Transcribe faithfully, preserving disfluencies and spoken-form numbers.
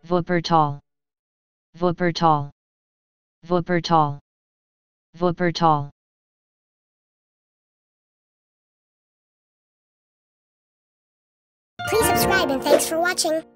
Wuppertal, Wuppertal, Wuppertal, Wuppertal. Please subscribe and thanks for watching.